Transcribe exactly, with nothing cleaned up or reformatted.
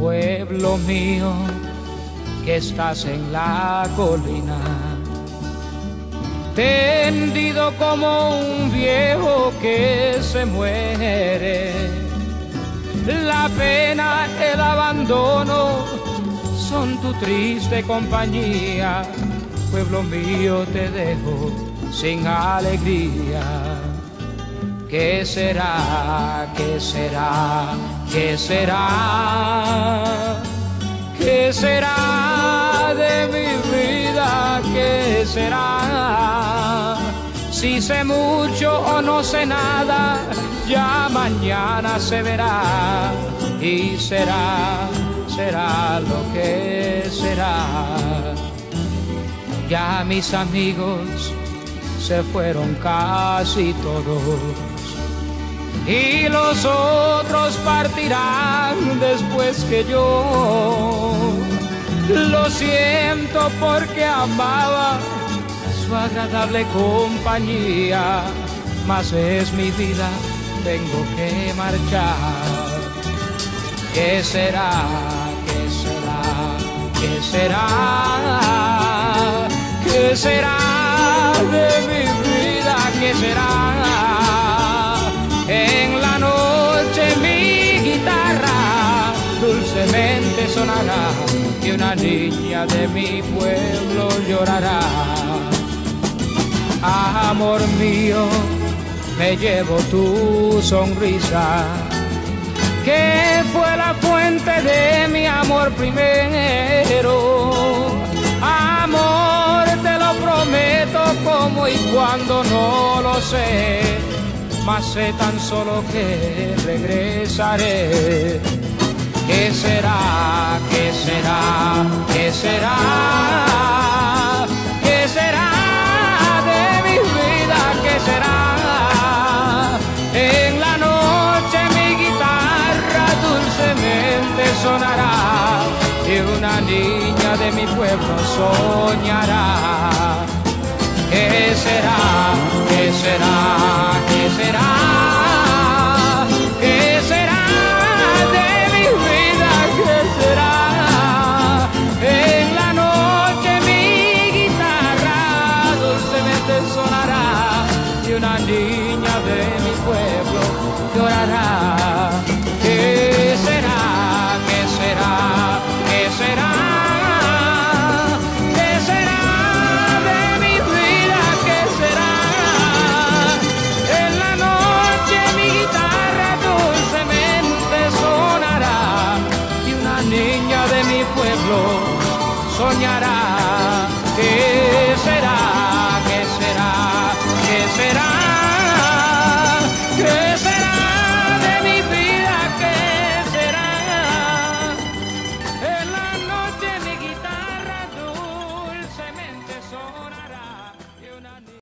pueblo mío, que estás en la colina, tendido como un viejo que se muere. La pena, el abandono son tu triste compañía. Pueblo mío, te dejo sin alegría. ¿Qué será? ¿Qué será? ¿Qué será? ¿Qué será de mi vida? ¿Qué será? Si sé mucho o no sé nada, ya mañana se verá. Y será, será lo que será. Ya mis amigos se fueron casi todos, y los otros partirán después que yo. Lo siento porque amaba su agradable compañía, mas es mi vida, tengo que marchar. ¿Qué será? ¿Qué será? ¿Qué será? ¿Qué será de mi vida? ¿Qué será? En la noche mi guitarra dulcemente sonará y una niña de mi pueblo llorará. Amor mío, me llevo tu sonrisa, que fue la fuente de mi amor primero. Amor, te lo prometo, como y cuando no lo sé, mas sé tan solo que regresaré. ¿Qué será? ¿Qué será? ¿Qué será? ¿Qué será de mi vida? ¿Qué será? En la noche mi guitarra dulcemente sonará y una niña de mi pueblo soñará. ¿Qué será? ¿Qué será? ¿Qué será? ¿Qué será de mi vida? ¿Qué será? En la noche mi guitarra dulcemente sonará y una niña de mi pueblo llorará. ¿Qué será? ¿Qué será? ¿Qué será? Niña de mi pueblo soñará que